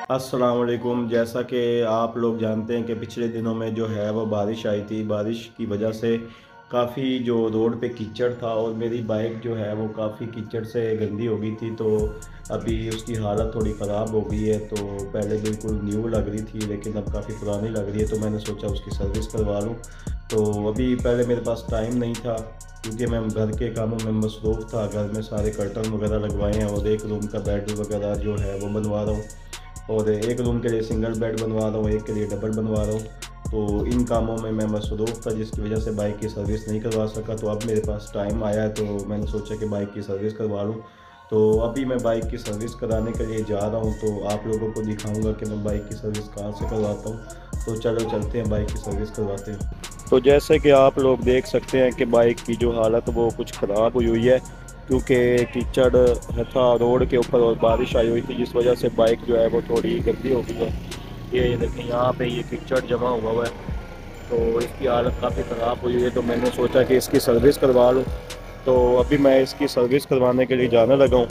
अस्सलाम वालेकुम। जैसा कि आप लोग जानते हैं कि पिछले दिनों में जो है वो बारिश आई थी। बारिश की वजह से काफ़ी जो रोड पे कीचड़ था और मेरी बाइक जो है वो काफ़ी कीचड़ से गंदी हो गई थी। तो अभी उसकी हालत थोड़ी ख़राब हो गई है। तो पहले बिल्कुल न्यू लग रही थी लेकिन अब काफ़ी पुरानी लग रही है, तो मैंने सोचा उसकी सर्विस करवा लूँ। तो अभी पहले मेरे पास टाइम नहीं था क्योंकि मैं घर के कामों में मसरूफ़ था। घर में सारे कर्टन वगैरह लगवाए हैं और एक रूम का बेड वगैरह जो है वो बनवा रहा हूँ, और एक रूम के लिए सिंगल बेड बनवा रहा हूँ, एक के लिए डबल बनवा रहा हूँ। तो इन कामों में मैं मसरूफ़ था जिसकी वजह से बाइक की सर्विस नहीं करवा सका। तो अब मेरे पास टाइम आया है तो मैंने सोचा कि बाइक की सर्विस करवा लूँ। तो अभी मैं बाइक की सर्विस कराने के लिए जा रहा हूँ, तो आप लोगों को दिखाऊंगा कि मैं बाइक की सर्विस कहाँ से करवाता हूँ। तो चलो चलते हैं, बाइक की सर्विस करवाते हैं। तो जैसे कि आप लोग देख सकते हैं कि बाइक की जो हालत वो कुछ ख़राब हुई हुई है क्योंकि कीचड़ था रोड के ऊपर और बारिश आई हुई थी जिस वजह से बाइक जो है वो थोड़ी गंदी हो गई है। ये देखें, यहाँ पे ये कीचड़ जमा हुआ है तो इसकी हालत काफ़ी ख़राब हुई है। तो मैंने सोचा कि इसकी सर्विस करवा लूँ। तो अभी मैं इसकी सर्विस करवाने के लिए जाने लगा हूँ।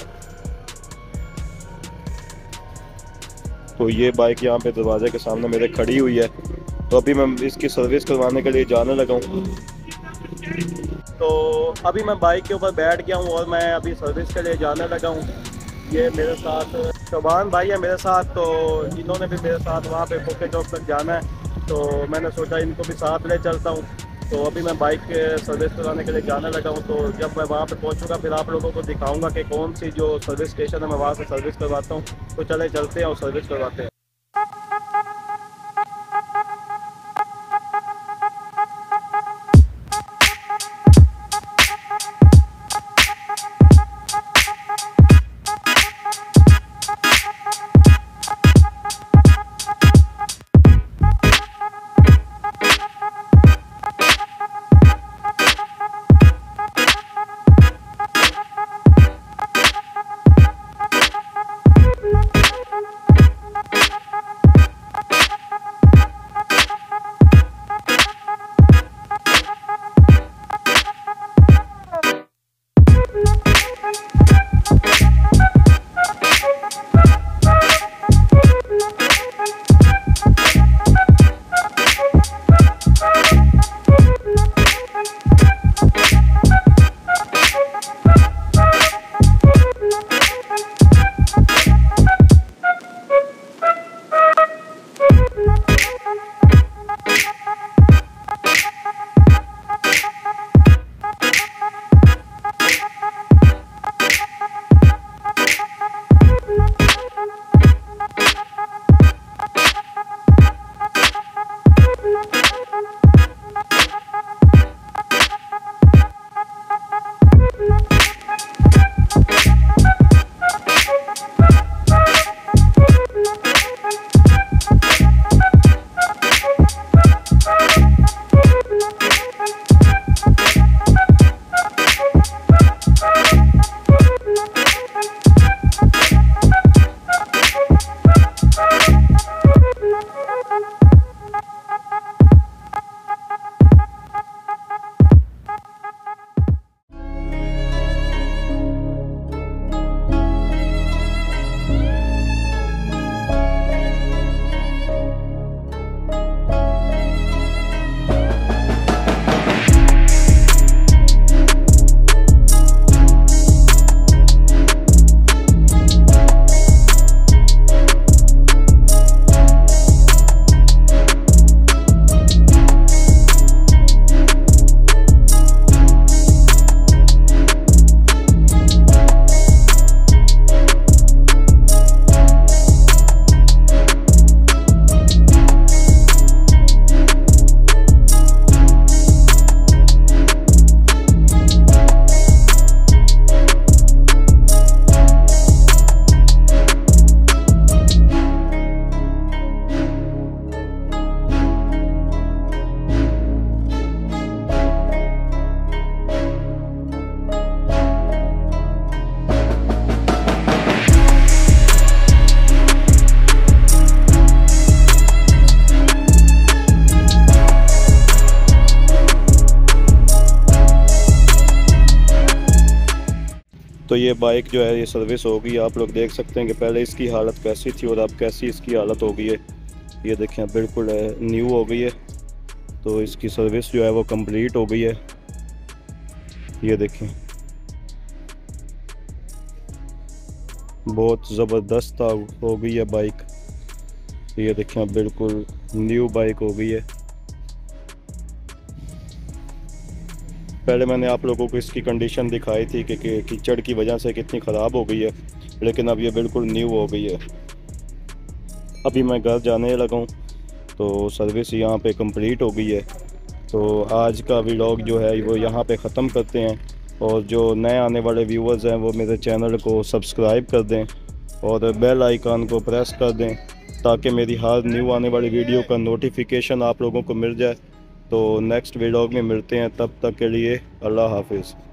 तो ये बाइक यहाँ पे दरवाजे के सामने मेरे खड़ी हुई है। तो अभी मैं इसकी सर्विस करवाने के लिए जाने लगा हूँ। तो अभी मैं बाइक के ऊपर बैठ गया हूँ और मैं अभी सर्विस के लिए जाने लगा हूँ। ये मेरे साथ शोभान भाई है मेरे साथ, तो इन्होंने भी मेरे साथ वहाँ पे फोके चौक तक जाना है, तो मैंने सोचा इनको भी साथ ले चलता हूँ। तो अभी मैं बाइक के सर्विस कराने के लिए जाने लगा हूँ। तो जब मैं वहाँ पे पहुँचूँगा फिर आप लोगों को दिखाऊँगा कि कौन सी जो सर्विस स्टेशन है मैं वहाँ से सर्विस करवाता हूँ। तो चले चलते हैं और सर्विस करवाते हैं। ये बाइक जो है ये सर्विस हो गई। आप लोग देख सकते हैं कि पहले इसकी हालत कैसी थी और अब कैसी इसकी हालत हो गई है। ये देखें बिल्कुल न्यू हो गई है। तो इसकी सर्विस जो है वो कंप्लीट हो गई है। ये देखें बहुत ज़बरदस्त हो गई है बाइक। ये देखें बिल्कुल न्यू बाइक हो गई है। पहले मैंने आप लोगों को इसकी कंडीशन दिखाई थी कि कीचड़ की वजह से कितनी ख़राब हो गई है, लेकिन अब ये बिल्कुल न्यू हो गई है। अभी मैं घर जाने लगा हूँ तो सर्विस यहाँ पे कंप्लीट हो गई है। तो आज का व्लॉग जो है वो यहाँ पे ख़त्म करते हैं। और जो नए आने वाले व्यूवर्स हैं वो मेरे चैनल को सब्सक्राइब कर दें और बेल आइकन को प्रेस कर दें ताकि मेरी हर न्यू आने वाली वीडियो का नोटिफिकेशन आप लोगों को मिल जाए। तो नेक्स्ट व्लॉग में मिलते हैं, तब तक के लिए अल्लाह हाफिज़।